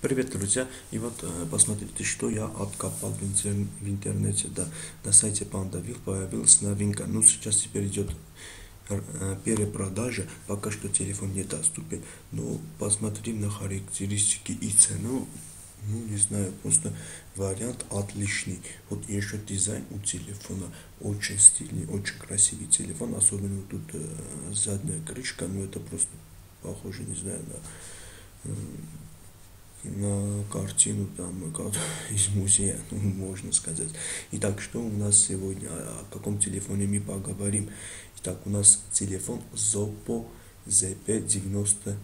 Привет, друзья! И вот посмотрите, что я откопал в интернете. Да, на сайте Pandavil появилась новинка. Ну, сейчас теперь идет перепродажа. Пока что телефон недоступен. Но посмотрим на характеристики и цену. Ну, не знаю, просто вариант отличный. Вот еще дизайн у телефона очень стильный, очень красивый телефон. Особенно тут задняя крышка. Ну, это просто похоже, не знаю, на картину там из музея, ну, можно сказать. Итак, что у нас сегодня, о каком телефоне мы поговорим? Итак, у нас телефон Zoppo ZP9020.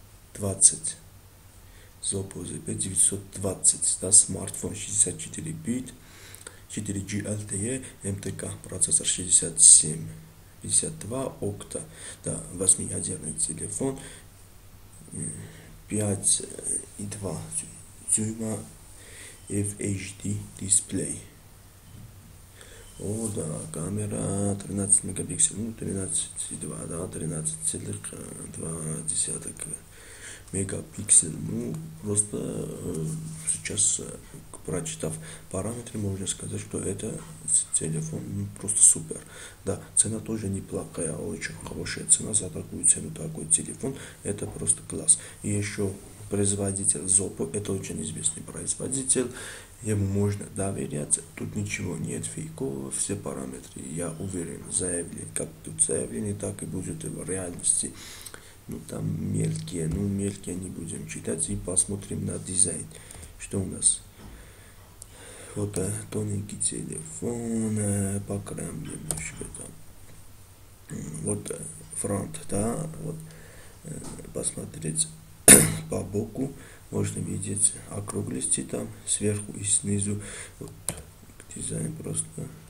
Zoppo ZP920, да, смартфон 64 бит, 4G LTE, МТК, процессор 6752 окта, да, 8-ядерный телефон, 5,2 дюйма FHD дисплей. О, да, камера 13 мегапикселей, ну 13,2, да, 13,2 мегапиксель. Ну, просто сейчас, прочитав параметры, можно сказать, что это телефон просто супер. Да, цена тоже неплохая, очень хорошая цена за такую цену, такой телефон, это просто класс. И еще производитель Zoppo, это очень известный производитель, ему можно доверять, тут ничего нет фейкового, все параметры, я уверен, заявлен, как тут заявлены, так и будет и в реальности. Ну, там мелкие не будем читать и посмотрим на дизайн. Что у нас? Вот тоненький телефон, по краям немножко там. Вот фронт, да, вот посмотреть по боку, можно видеть округлости там, сверху и снизу. Вот дизайн просто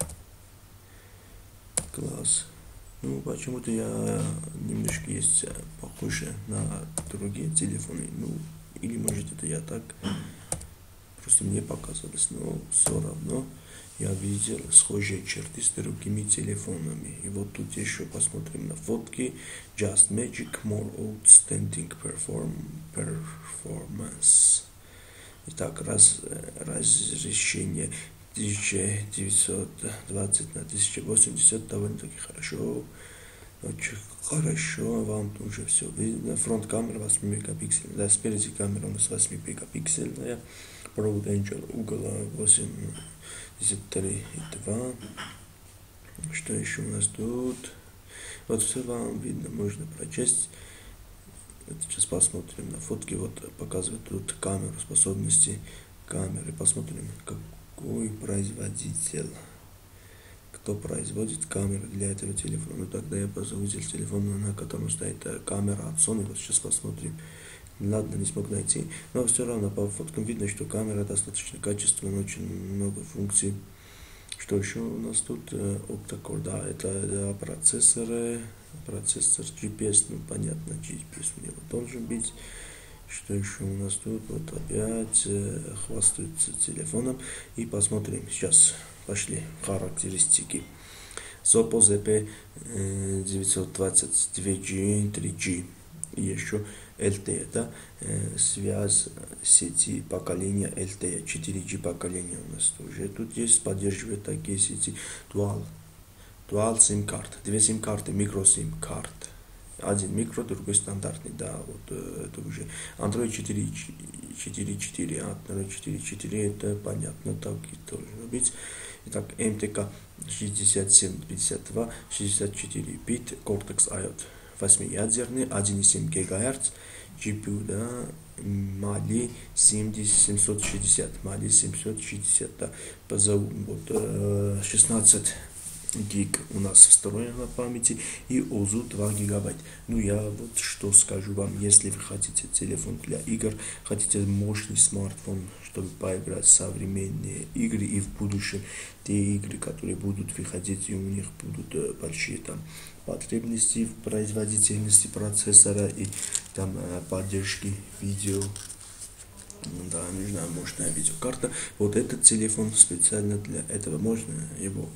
класс. Ну, почему-то я немножко есть похоже на другие телефоны. Ну, или может это я так, просто мне показалось, но все равно я видел схожие черты с другими телефонами. И вот тут еще посмотрим на фотки. Just Magic More Outstanding Performance. Итак, разрешение 1920 на 1080 довольно-таки хорошо. Очень хорошо, вам уже все видно. Фронт камера 8 мегапикселей. Да, спереди камера у нас 8 мегапиксельная. Провод Angel угол 83,2. Что еще у нас тут? Вот все вам видно, можно прочесть. Вот сейчас посмотрим на фотки. Вот показывает тут камеру, способности камеры. Посмотрим, какой производитель. Кто производит камеру для этого телефона. Ну, тогда я позову здесь телефон, на котором стоит камера от Sony. Вот сейчас посмотрим. Ладно, не смог найти. Но все равно по фоткам видно, что камера достаточно качественная, очень много функций. Что еще у нас тут? Octa-core, да, это процессор GPS, ну понятно, GPS у него должен быть. Что еще у нас тут? Вот опять хвастаются телефоном. И посмотрим. Сейчас пошли характеристики. Zoppo ZP920 2G, 3G. И еще LTE, да, связь сети поколения LTE, 4G поколения у нас тоже. Тут есть, поддерживает такие сети Dual SIM карт, две SIM карты, микро SIM карт. Один микро, другой стандартный, да, вот это уже Android 4.4, Android 4.4, это понятно, так и должно быть. Итак, МТК 6752, 64 бит, Cortex IOT 8-ядерный, 1,7 ГГц, GPU, да, Mali 760, да, позову, вот 16 гиг у нас встроено на памяти и ОЗУ 2 гигабайт. Ну, я вот что скажу вам, если вы хотите телефон для игр, хотите мощный смартфон, чтобы поиграть в современные игры и в будущем те игры, которые будут выходить, и у них будут большие там потребности в производительности процессора и там поддержки видео. Да, нужна мощная видеокарта. Вот этот телефон специально для этого, можно его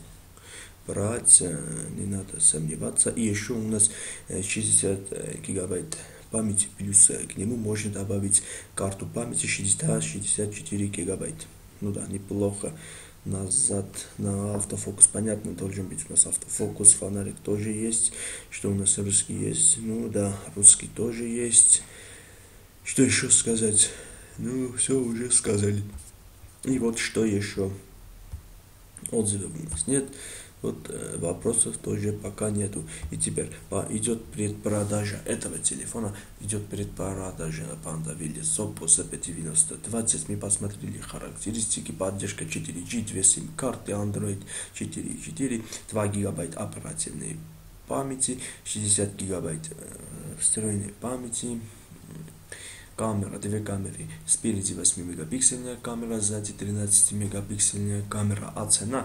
брать, не надо сомневаться. И еще у нас 60 гигабайт памяти, плюс к нему можно добавить карту памяти 64 гигабайта. Ну да, неплохо. Назад на автофокус, понятно, должен быть у нас автофокус, фонарик тоже есть. Что у нас русский есть? Ну да, русский тоже есть. Что еще сказать? Ну, все уже сказали. И вот что еще? Отзывов у нас нет. Вот вопросов тоже пока нету. И теперь идет предпродажа этого телефона. Идет предпродажа Panda Oppo ZP9020. Мы посмотрели характеристики. Поддержка 4G, 2 сим-карты, Android 4.4, 2 гигабайта оперативной памяти, 60 гигабайт встроенной памяти. Камера, две камеры, спереди 8-мегапиксельная камера, сзади 13-мегапиксельная камера, а цена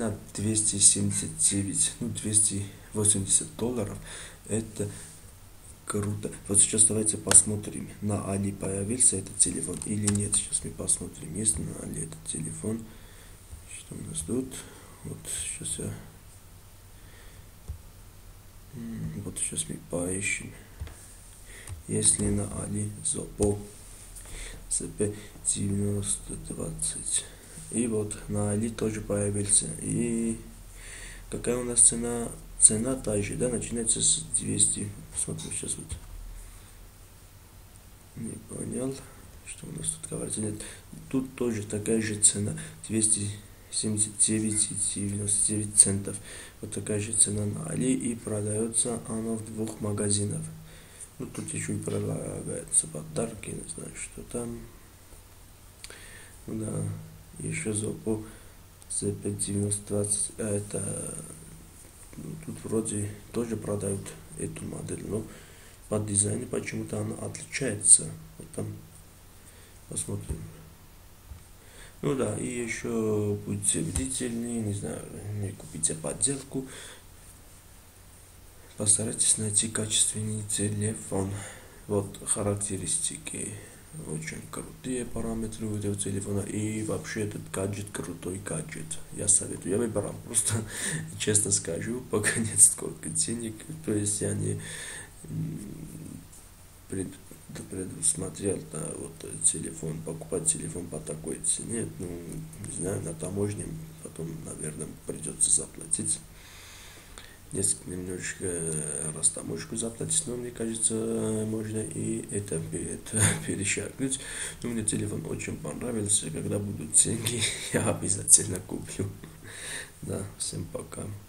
279, $280, это круто. Вот сейчас давайте посмотрим, на Али появился этот телефон или нет, сейчас мы посмотрим, есть на Али этот телефон, что у нас тут, вот сейчас мы поищем. Если на Али Oppo ZP9020. И вот на Али тоже появился. И какая у нас цена? Цена та же, да, начинается с 200. Смотрим сейчас вот. Не понял, что у нас тут говорится. Нет, тут тоже такая же цена. 279,99 центов. Вот такая же цена на Али. И продается она в 2 магазинах. Ну, тут еще и предлагаются подарки, не знаю, что там. Ну да, еще Oppo ZP9020, это, тут вроде тоже продают эту модель, но по дизайну почему-то она отличается. Вот там, посмотрим. Ну да, и еще будьте бдительны, не знаю, не купите подделку. Постарайтесь найти качественный телефон. Вот характеристики. Очень крутые параметры у этого телефона. И вообще этот гаджет крутой гаджет. Я советую. Я выбирал. Просто честно скажу, пока нет сколько денег. То есть я не предусмотрел, да, вот телефон, покупать телефон по такой цене. Ну, не знаю, на таможне потом, наверное, придется заплатить. Несколько немножечко растаможку заплатить, но мне кажется, можно и это перешагнуть. Но мне телефон очень понравился, когда будут деньги, я обязательно куплю. Да, всем пока.